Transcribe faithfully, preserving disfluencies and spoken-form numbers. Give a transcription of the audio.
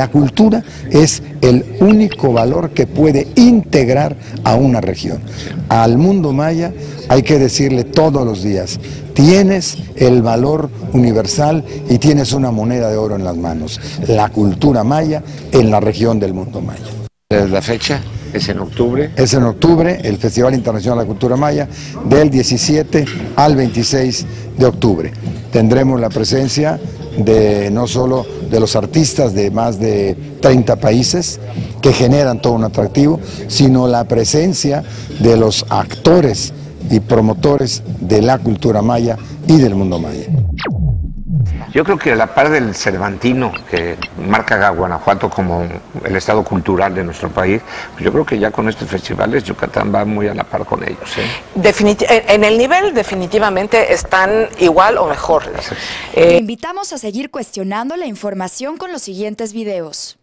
la cultura es el único valor que puede integrar a una región. Al mundo maya hay que decirle todos los días: tienes el valor universal y tienes una moneda de oro en las manos, la cultura maya en la región del mundo maya. ¿La fecha es en octubre? Es en octubre, el Festival Internacional de la Cultura Maya, del diecisiete al veintiséis de octubre. Tendremos la presencia de no solo de los artistas de más de treinta países que generan todo un atractivo, sino la presencia de los actores y promotores de la cultura maya y del mundo maya. Yo creo que a la par del Cervantino, que marca a Guanajuato como el estado cultural de nuestro país, pues yo creo que ya con estos festivales Yucatán va muy a la par con ellos, ¿eh? Definiti- en el nivel definitivamente están igual o mejor. Eh... Te invitamos a seguir cuestionando la información con los siguientes videos.